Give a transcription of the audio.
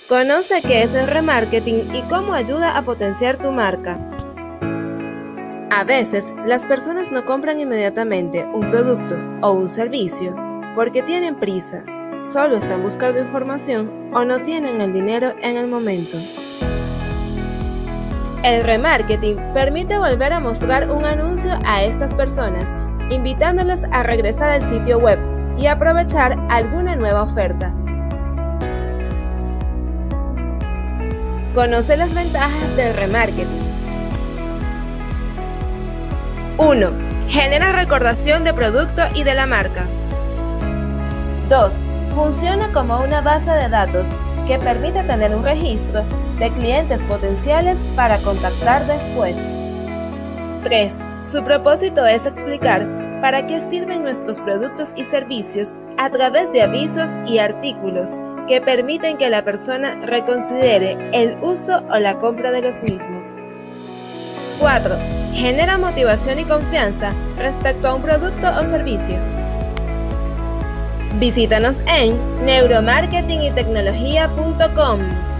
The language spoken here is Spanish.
Conoce qué es el remarketing y cómo ayuda a potenciar tu marca. A veces, las personas no compran inmediatamente un producto o un servicio porque tienen prisa, solo están buscando información o no tienen el dinero en el momento. El remarketing permite volver a mostrar un anuncio a estas personas, invitándolas a regresar al sitio web y aprovechar alguna nueva oferta. Conoce las ventajas del remarketing. 1. Genera recordación de producto y de la marca. 2. Funciona como una base de datos que permite tener un registro de clientes potenciales para contactar después. 3. Su propósito es explicar para qué sirven nuestros productos y servicios a través de avisos y artículos que permiten que la persona reconsidere el uso o la compra de los mismos. 4. Genera motivación y confianza respecto a un producto o servicio. Visítanos en neuromarketingitecnología.com.